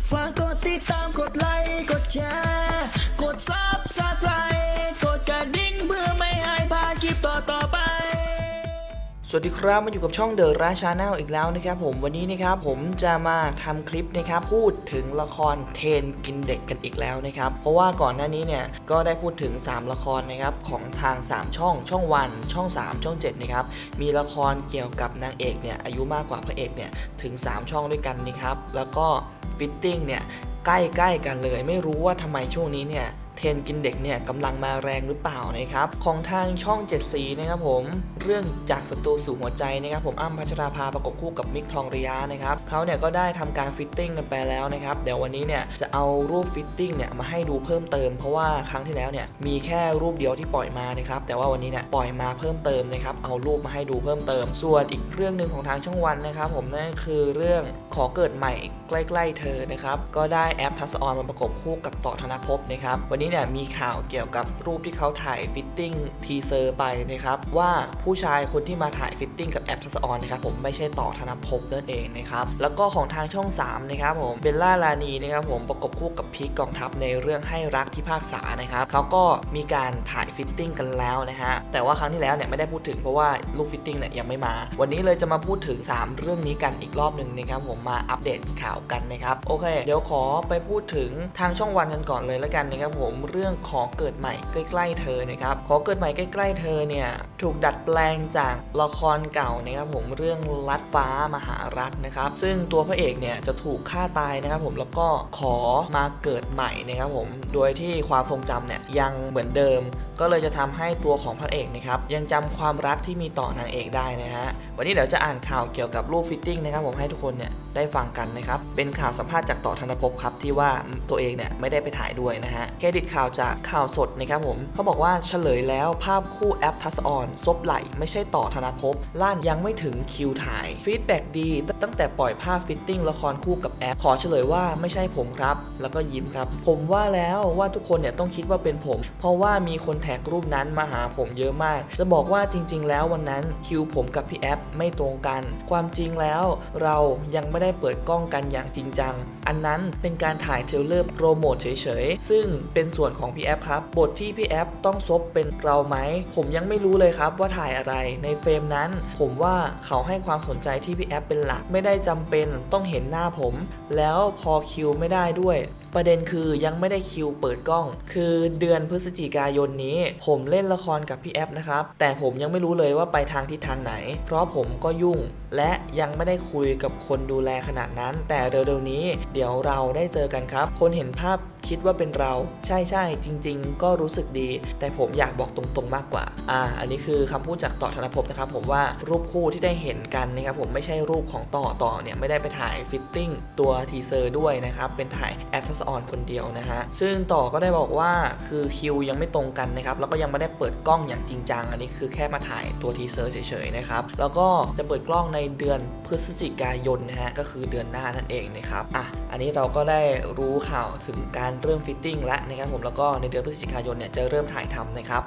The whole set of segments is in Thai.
ฝากกดติดตามกดไลค์กดแชร์กด Subscribe กดกระดิ่งเพื่อไม่ให้พลาดคลิปต่อไปสวัสดีครับมาอยู่กับช่องเดอะราชาแนลอีกแล้วนะครับผมวันนี้นะครับผมจะมาทำคลิปนะครับพูดถึงละครเทรนกินเด็กกันอีกแล้วนะครับเพราะว่าก่อนหน้านี้เนี่ยก็ได้พูดถึง3ละครนะครับของทาง3ช่องวันช่อง3ช่อง7นะครับมีละครเกี่ยวกับนางเอกเนี่ยอายุมากกว่าพระเอกเนี่ยถึง3ช่องด้วยกันนะครับแล้วก็ฟิตติ้งเนี่ยใกล้ๆกันเลยไม่รู้ว่าทำไมช่วงนี้เนี่ยเทรนกินเด็กเนี่ยกำลังมาแรงหรือเปล่านะครับของทางช่อง7สีนะครับผมเรื่องจากศัตรูสู่หัวใจนะครับผมอ้ำพัชราภาประกบคู่กับมิกทองระยะนะครับเขาเนี่ยก็ได้ทำการฟิตติ้งกันไปแล้วนะครับเดี๋ยววันนี้เนี่ยจะเอารูปฟิตติ้งเนี่ยมาให้ดูเพิ่มเติมเพราะว่าครั้งที่แล้วเนี่ยมีแค่รูปเดียวที่ปล่อยมานะครับแต่ว่าวันนี้เนี่ยปล่อยมาเพิ่มเติมนะครับเอารูปมาให้ดูเพิ่มเติมส่วนอีกเรื่องหนึ่งของทางช่องวันนะครับผมนั่นคือเรื่องขอเกิดใหม่ใกล้ๆเธอนะครับก็ได้แอปทัศออนมาประกบคู่กับต่อธนภพนะครับวันนี้เนี่ยมีข่าวเกี่ยวกับรูปที่เขาถ่ายฟิตติ้งทีเซอร์ไปนะครับว่าผู้ชายคนที่มาถ่ายฟิตติ้งกับแอปทัศออนนะครับผมไม่ใช่ต่อธนภพนั่นเองนะครับแล้วก็ของทางช่อง3นะครับผมเบลล่าลานีนะครับผมประกบคู่กับพีคกองทัพในเรื่องให้รักพิพากษานะครับเขาก็มีการถ่ายฟิตติ้งกันแล้วนะฮะแต่ว่าครั้งที่แล้วเนี่ยไม่ได้พูดถึงเพราะว่ารูปฟิตติ้งเนี่ยยังไม่มาวันนี้เลยจะมาพูดถึง3เรื่องนี้กันอีกรอบหนึ่งนะครับผมมาอัปเดตข่าวกันนะครับโอเคเดี๋ยวขอไปพูดถึงทางช่องวันกันก่อนเลยแล้วกันนะครับผมเรื่องขอเกิดใหม่ใกล้ๆเธอนะครับขอเกิดใหม่ใกล้ๆเธอเนี่ยถูกดัดแปลงจากละครเก่านะครับผมเรื่องลัดฟ้ามหารักนะครับซึ่งตัวพระเอกเนี่ยจะถูกฆ่าตายนะครับผมแล้วก็ขอมาเกิดใหม่นะครับผมโดยที่ความทรงจำเนี่ยยังเหมือนเดิมก็เลยจะทำให้ตัวของพระเอกนะครับยังจำความรักที่มีต่อนางเอกได้นะฮะวันนี้เดี๋ยวจะอ่านข่าวเกี่ยวกับรูปฟิตติ้งนะครับผมให้ทุกคนเนี่ยได้ฟังกันนะครับเป็นข่าวสัมภาษณ์จากต่อธนภพครับที่ว่าตัวเองเนี่ยไม่ได้ไปถ่ายด้วยนะฮะเครดิตข่าวจากข่าวสดนะครับผมเขาบอกว่าเฉลยแล้วภาพคู่แอปทัศออนซบไหลไม่ใช่ต่อธนภพล่านยังไม่ถึงคิวถ่ายฟีดแบ็กดีตั้งแต่ปล่อยภาพฟิตติ้งละครคู่กับแอปขอเฉลยว่าไม่ใช่ผมครับแล้วก็ยิ้มครับผมว่าแล้วว่าทุกคนเนี่ยต้องคิดว่าเป็นผมเพราะว่ามีคนแท็กรูปนั้นมาหาผมเยอะมากจะบอกว่าจริงๆแล้ววันนั้นคิวผมกับพี่แอปไม่ตรงกันความจริงแล้วเรายังไม่ได้เปิดกล้องกันอย่างจริงจังอันนั้นเป็นการถ่ายเทรลเลอร์โปรโมทเฉยๆซึ่งเป็นส่วนของพี่แอปครับบทที่พี่แอปต้องซบเป็นเราไหมผมยังไม่รู้เลยครับว่าถ่ายอะไรในเฟรมนั้นผมว่าเขาให้ความสนใจที่พี่แอปเป็นหลักไม่ได้จำเป็นต้องเห็นหน้าผมแล้วพอคิวไม่ได้ด้วยประเด็นคือยังไม่ได้คิวเปิดกล้องคือเดือนพฤศจิกายนนี้ผมเล่นละครกับพี่แอปนะครับแต่ผมยังไม่รู้เลยว่าไปทางทิศทางไหนเพราะผมก็ยุ่งและยังไม่ได้คุยกับคนดูแลขนาดนั้นแต่เร็วๆนี้เดี๋ยวเราได้เจอกันครับคนเห็นภาพคิดว่าเป็นเราใช่ๆจริงๆก็รู้สึกดีแต่ผมอยากบอกตรงๆมากกว่าอันนี้คือคำพูดจากต่อธนภพนะครับผมว่ารูปคู่ที่ได้เห็นกันนะครับผมไม่ใช่รูปของต่อเนี่ยไม่ได้ไปถ่ายฟิตติ้งตัวทีเซอร์ด้วยนะครับเป็นถ่ายแอปทัศออนคนเดียวนะฮะซึ่งต่อก็ได้บอกว่าคือคิวยังไม่ตรงกันนะครับแล้วก็ยังไม่ได้เปิดกล้องอย่างจริงจังอันนี้คือแค่มาถ่ายตัวทีเซอร์เฉยๆนะครับแล้วก็จะเปิดกล้องในเดือนพฤศจิกายนนะฮะก็คือเดือนหน้านั่นเองนะครับอันนี้เราก็ได้รู้ข่าวถึงการเริ่มฟิตติ้งแล้วนะครับผมแล้วก็ในเดือนพฤศจิกายนเนี่ยจะเริ่มถ่ายทำนะครับ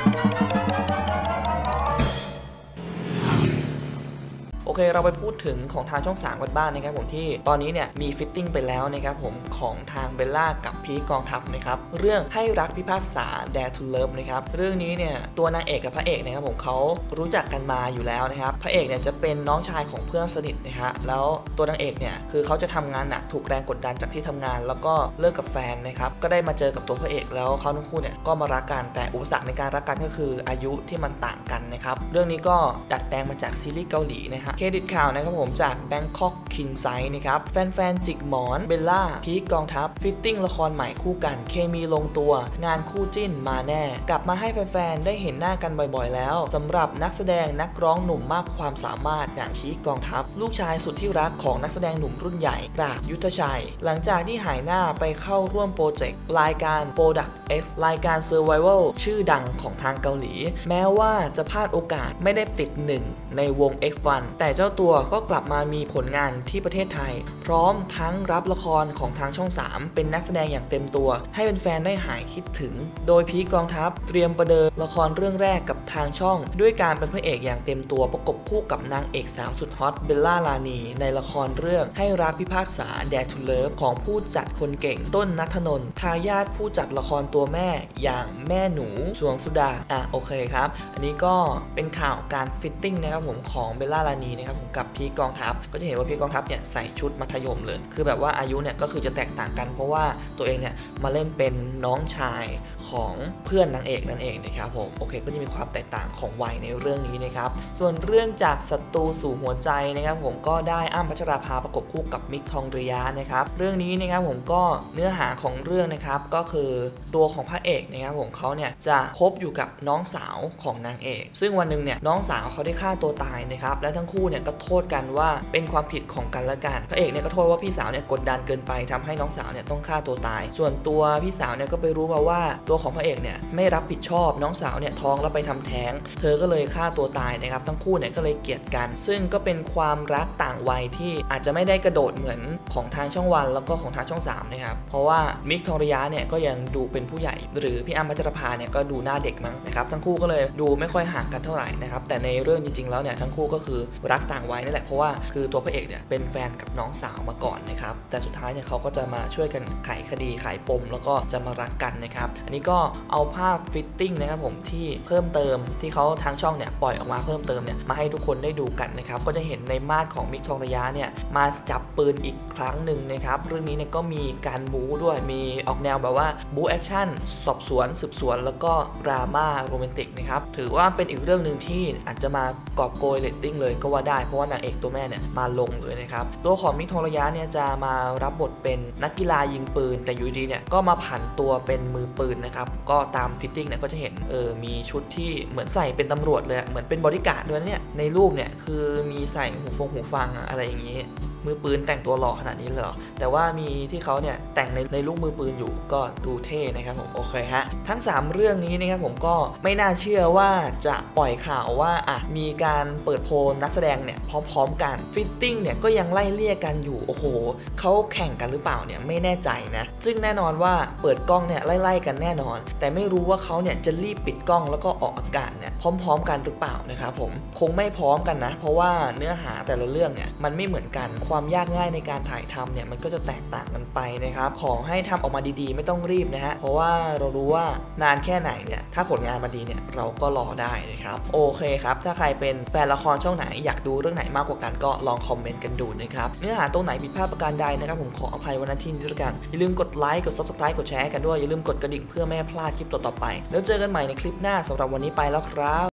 โอเคเราไปพูดถึงของทางช่อง3กันบ้างนะครับผมที่ตอนนี้เนี่ยมีฟิตติ้งไปแล้วนะครับผมของทางเบลล่ากับพีคกองทัพนะครับเรื่องให้รักพิพากษา Dare to Love นะครับเรื่องนี้เนี่ยตัวนางเอกกับพระเอกนะครับผมเขารู้จักกันมาอยู่แล้วนะครับพระเอกเนี่ยจะเป็นน้องชายของเพื่อนสนิทนะฮะแล้วตัวนางเอกเนี่ยคือเขาจะทำงานหนักถูกแรงกดดันจากที่ทำงานแล้วก็เลิกกับแฟนนะครับก็ได้มาเจอกับตัวพระเอกแล้วเขาทั้งคู่เนี่ยก็มารักกันแต่อุปสรรคในการรักกันก็คืออายุที่มันต่างกันนะครับเรื่องนี้ก็ดัดแปลงมาจากซีรีส์เกาหลีนะฮะเครดิตข่าวนะครับผมจาก Bangkok King Size นะครับแฟนๆจิกหมอนเบลล่าพีคกองทัพฟิตติ้งละครใหม่คู่กันเคมีลงตัวงานคู่จิ้นมาแน่กลับมาให้แฟนๆได้เห็นหน้ากันบ่อยๆแล้วสำหรับนักแสดงนักร้องหนุ่มมากความสามารถอย่างพีคกองทัพลูกชายสุดที่รักของนักแสดงหนุ่มรุ่นใหญ่ปราบยุทธชัยหลังจากที่หายหน้าไปเข้าร่วมโปรเจกต์รายการ Product X รายการ Survival ชื่อดังของทางเกาหลีแม้ว่าจะพลาดโอกาสไม่ได้ติด1ในวง F1 แต่เจ้าตัวก็กลับมามีผลงานที่ประเทศไทยพร้อมทั้งรับละครของทางช่อง 3เป็นนักแสดงอย่างเต็มตัวให้เป็นแฟนได้หายคิดถึงโดยพีคกองทัพเตรียมประเดิมละครเรื่องแรกกับทางช่องด้วยการเป็นพระเอกอย่างเต็มตัวประกบคู่กับนางเอกสาวสุดฮอตเบลล่าลานีในละครเรื่องให้รักพิพากษาแดดทูเลิฟของผู้จัดคนเก่งต้นณัฐนนท์ทายาทผู้จัดละครตัวแม่อย่างแม่หนูสวงสุดาโอเคครับอันนี้ก็เป็นข่าวการฟิตติ้งนะครับผมของเบลล่าลานีนะครับผมกับพีคกองทัพก็จะเห็นว่าพีคกองทัพเนี่ยใส่ชุดมัธยมเลยคือแบบว่าอายุเนี่ยก็คือจะแตกต่างกันเพราะว่าตัวเองเนี่ยมาเล่นเป็นน้องชายของเพื่อนนางเอกนั่นเองนะครับผมโอเคก็จะมีความแตกต่างของวัยในเรื่องนี้นะครับส่วนเรื่องจากศัตรูสู่หัวใจนะครับผมก็ได้อ้ำพัชราภาประกบคู่กับมิกทองระยะนะครับเรื่องนี้นะครับผมก็เนื้อหาของเรื่องนะครับก็คือตัวของพระเอกนะครับผมเขาเนี่ยจะคบอยู่กับน้องสาวของนางเอกซึ่งวันหนึ่งเนี่ยน้องสาวเขาได้ฆ่าตัวตายนะครับและทั้งคู่เนี่ยก็โทษกันว่าเป็นความผิดของกันและกันพระเอกเนี่ยก็โทษว่าพี่สาวเนี่ยกดดันเกินไปทำให้น้องสาวเนี่ยต้องฆ่าตัวตายส่วนตัวพี่สาวเนี่ยก็ไปรู้มาว่าตัวของพระเอกเนี่ยไม่รับผิดชอบน้องสาวเนี่ยท้องแล้วไปทำแท้งเธอก็เลยฆ่าตัวตายนะครับทั้งคู่เนี่ยก็เลยเกลียดกันซึ่งก็เป็นความรักต่างวัยที่อาจจะไม่ได้กระโดดเหมือนของทางช่องวันแล้วก็ของทางช่อง3นะครับเพราะว่ามิกทองระยะเนี่ยก็ยังดูเป็นผู้ใหญ่หรือพี่อ้ำพัชราภาเนี่ยก็ดูหน้าเด็กมั้งนะครับทั้งคู่ก็เลยดูไม่ค่อยห่างกันเท่าไหร่นะครับแต่ในเรื่องจริงๆแล้วเนี่ยทั้งคู่ก็คือรักต่างวัยนั่นแหละเพราะว่าคือตัวพระเอกเนี่ยเป็นแฟนกับน้องสาวมาก่อนนะครับแต่สุดท้ายเนี่ยเขาก็จะมาช่วยกันไขคดีไขปมแล้วก็จะมารักกันนะครับอันนี้ก็เอาภาพฟิตติ้งนะครับผมที่เพิ่มเติมที่เขาทางช่องเนี่ยปล่อยออกมาเพิ่มเติมเนี่ยมาให้ทุกคนได้ดูกันนะครับก็จะเห็นในมาดของมิกทองระยะเนี่ยมาจับปืนอีกครั้งหนึ่งนะครับเรื่องนี้เนี่ยก็มีการบู๊ด้วยมีออกแนวแบบว่าบู๊แอคชั่นสอบสวนสืบสวนแล้วก็ดราม่าโรแมนติกนะครับถือว่าเป็นอีกเรื่องหนึ่งที่อาจจะมากอบโกยเรตติ้งเลยก็ว่าได้เพราะว่านางเอกตัวแม่เนี่ยมาลงเลยนะครับตัวของมิกทองระยะเนี่ยจะมารับบทเป็นนักกีฬายิงปืนแต่อยู่ดีเนี่ยก็มาผันตัวเป็นมือปืนนะครับก็ตามฟิตติ้งเนี่ยก็จะเห็นมีชุดที่เหมือนใส่เป็นตำรวจเลยเหมือนเป็นบอดี้การ์ดด้วยเนี่ยในรูปเนี่ยคือมีใส่หูฟังอะไรอย่างนี้มือปืนแต่งตัวหล่อขนาดนี้เลยเหรอแต่ว่ามีที่เขาเนี่ยแต่งในลูกมือปืนอยู่ก็ดูเท่นะครับผมโอเคฮะทั้ง3เรื่องนี้นะครับผมก็ไม่น่าเชื่อว่าจะปล่อยข่าวว่ามีการเปิดโพลนักแสดงเนี่ยพร้อมๆกันฟิตติ้งเนี่ยก็ยังไล่เลี่ยกันอยู่โอ้โหเขาแข่งกันหรือเปล่าเนี่ยไม่แน่ใจนะซึ่งแน่นอนว่าเปิดกล้องเนี่ยไล่กันแน่นอนแต่ไม่รู้ว่าเขาเนี่ยจะรีบปิดกล้องแล้วก็ออกอากาศเนี่ยพร้อมๆกันหรือเปล่านะครับผมคงไม่พร้อมกันนะเพราะว่าเนื้อหาแต่ละเรื่องเนี่ยมันไม่เหมือนกันความยากง่ายในการถ่ายทำเนี่ยมันก็จะแตกต่างกันไปนะครับขอให้ทำออกมาดีๆไม่ต้องรีบนะฮะเพราะว่าเรารู้ว่านานแค่ไหนเนี่ยถ้าผลงานมาดีเนี่ยเราก็รอได้นะครับโอเคครับถ้าใครเป็นแฟนละครช่องไหนอยากดูเรื่องไหนมากกว่ากันก็ลองคอมเมนต์กันดูนะครับเนื้อหาตรงไหนผิดพลาดประการใดนะครับผมขออภัยวันที่นี้ด้วยกันอย่าลืมกดไลค์กด Subscribe กดแชร์กันด้วยอย่าลืมกดกระดิ่งเพื่อไม่ให้พลาดคลิปต่อๆไปแล้วเจอกันใหม่ในคลิปหน้าสำหรับวันนี้ไปแล้วครับ